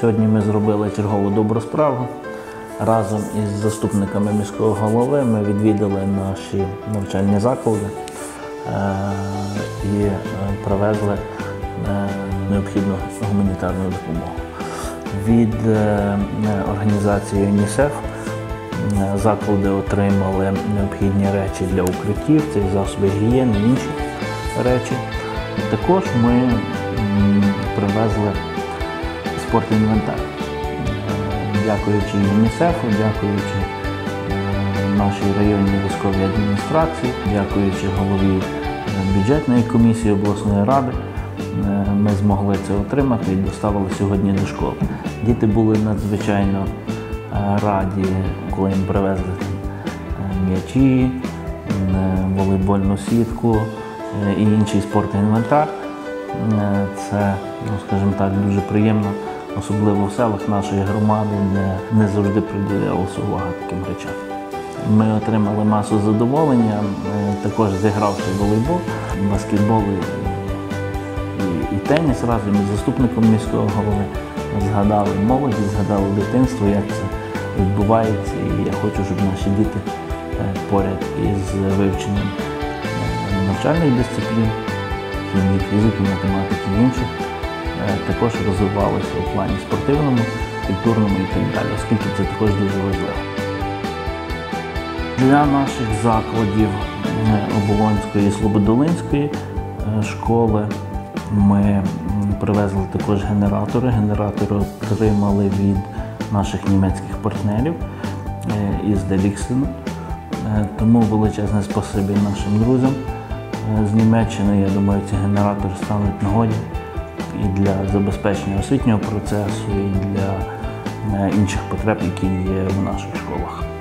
Сьогодні ми зробили чергову добру справу. Разом із заступниками міського голови ми відвідали наші навчальні заклади і привезли необхідну гуманітарну допомогу. Від організації ЮНІСЕФ заклади отримали необхідні речі для укриттів, це засоби гігієни, інші речі. Також ми привезли спортінвентар. Дякуючи ЮНІСЕФу, дякуючи нашій районній військовій адміністрації, дякуючи голові бюджетної комісії обласної ради, ми змогли це отримати і доставили сьогодні до школи. Діти були надзвичайно раді, коли їм привезли м'ячі, волейбольну сітку і інший спортінвентар. Це, скажімо так, дуже приємно, особливо в селах нашої громади, де не завжди приділялася увага таким речам. Ми отримали масу задоволення, також зігравши волейбол, баскетбол і теніс разом із заступником міського голови. Згадали молодість, згадали дитинство, як це відбувається. І я хочу, щоб наші діти поряд із вивченням навчальних дисциплін, хімії, фізики, математики і інших, також розвивалися у плані спортивному, культурному і так далі, оскільки це також дуже важливо. Для наших закладів Оболонської і Слободолинської школи ми привезли також генератори. Генератори отримали від наших німецьких партнерів із Деліксену. Тому величезне спасибі нашим друзям з Німеччини. Я думаю, ці генератори стануть нагоді і для забезпечення освітнього процесу, і для інших потреб, які є в наших школах.